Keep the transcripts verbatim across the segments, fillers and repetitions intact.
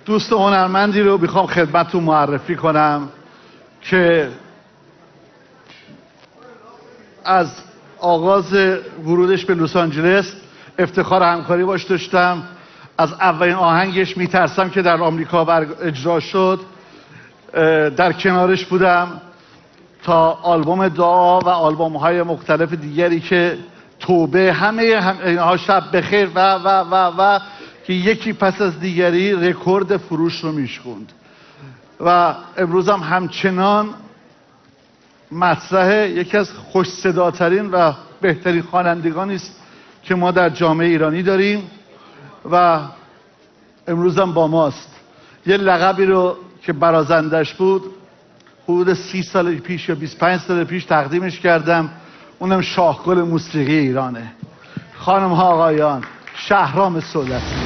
دوست هنرمندی رو میخوام خدمتتون معرفی کنم که از آغاز ورودش به لس آنجلس افتخار همکاری باش داشتم. از اولین آهنگش میترسم که در آمریکا اجرا شد در کنارش بودم، تا آلبوم دعا و آلبوم های مختلف دیگری که توبه، همه هم اینها، شب بخیر و و و و که یکی پس از دیگری رکورد فروش رو میشکوند و امروز هم همچنان مطرحه. یکی از خوش صداترین و بهترین خوانندگانی است که ما در جامعه ایرانی داریم و امروز هم با ماست. یه لقبی رو که برازندش بود حدود سی سال پیش یا بیست و پنج سال پیش تقدیمش کردم، اونم شاهگل موسیقی ایرانه. خانم ها آقایان، شهرام سولتی.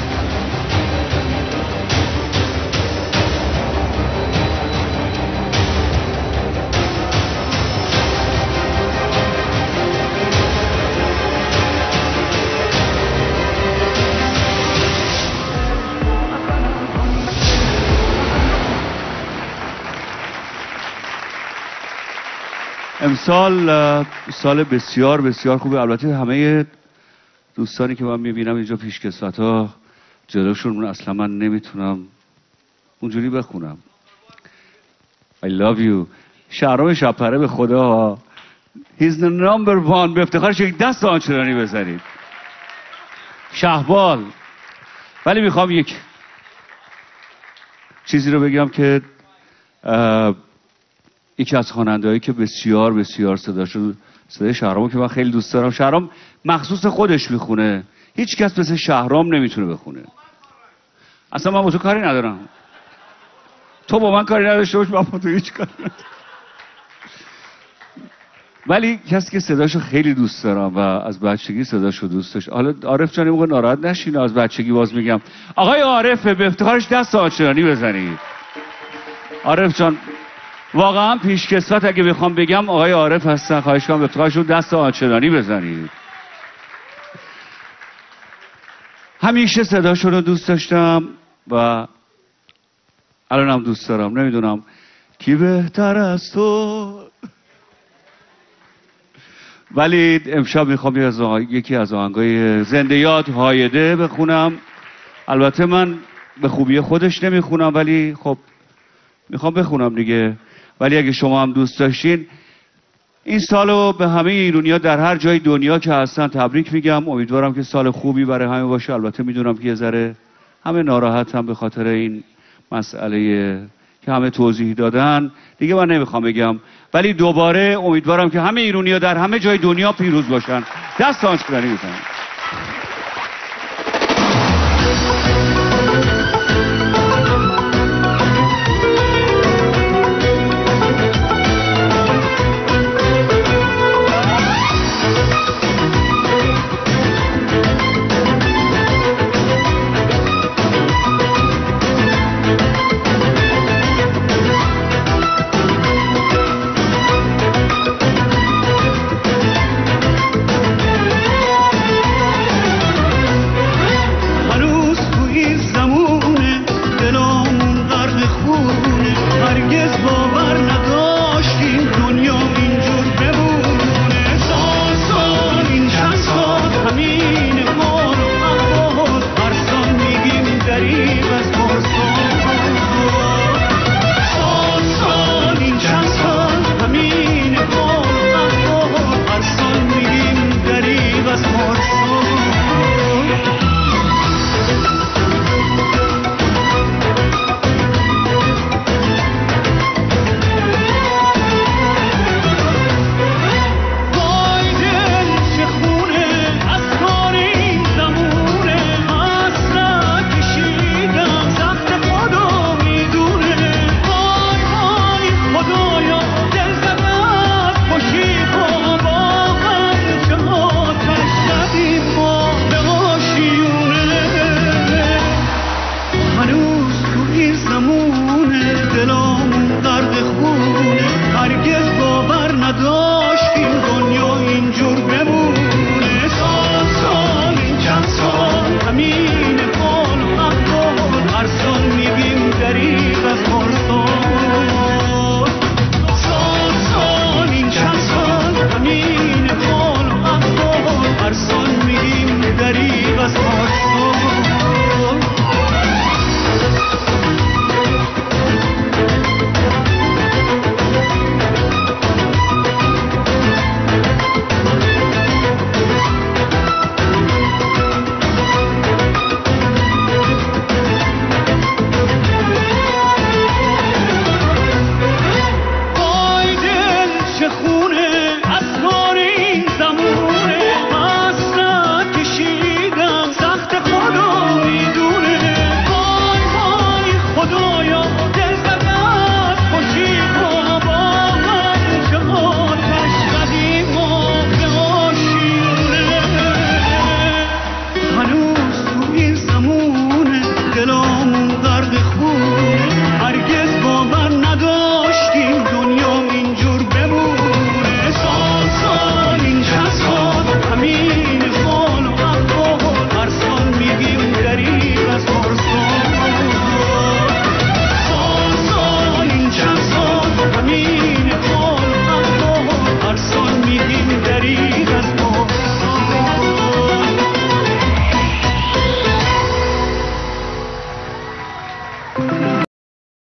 امسال سال بسیار بسیار خوبه. البته همه دوستانی که من میبینم اینجا پیشکسوت ها جلوشون اصلا من نمیتونم اونجوری بخونم. I love you. شهرام شبپره به خدا He's the number one. به افتخارش یک دست آنچنانی بزنید. شهبال. ولی میخوام یک چیزی رو بگم که یکی از خواننده‌هایی که بسیار بسیار صداشو صدای شهرامو که من خیلی دوست دارم. شهرام مخصوص خودش میخونه، هیچ کس مثل شهرام نمیتونه بخونه. اصلا من با تو کاری ندارم، تو با من کاری نداشته باش، من با تو هیچ کاری ندارم. ولی کسی که صداشو خیلی دوست دارم و از بچگی صداشو دوست داشت. حالا عارف جان موقع ناراحت نشین، از بچگی باز میگم آقای عارف به افتخارش دست آنچنانی بزنید. عارف جان واقعا پیشکسوت اگه بخوام بگم آقای عارف هستن. خواهش کنم به افتخارشون دست آنچنانی بزنید. همیشه صداشون رو دوست داشتم و الانم دوست دارم. نمیدونم کی بهتر از تو، ولی امشب میخوام یکی از آهنگای زنده یاد هایده بخونم. البته من به خوبی خودش نمیخونم ولی خب میخوام بخونم دیگه. ولی اگه شما هم دوست داشتین این سالو به همه ایرانی‌ها در هر جای دنیا که هستن تبریک میگم. امیدوارم که سال خوبی برای همه باشه. البته میدونم که یه ذره همه ناراحت هم به خاطر این مسئله که همه توضیح دادن دیگه من نمیخوام بگم، ولی دوباره امیدوارم که همه ایرانی‌ها در همه جای دنیا پیروز باشن. دست آنچنانی بزنید.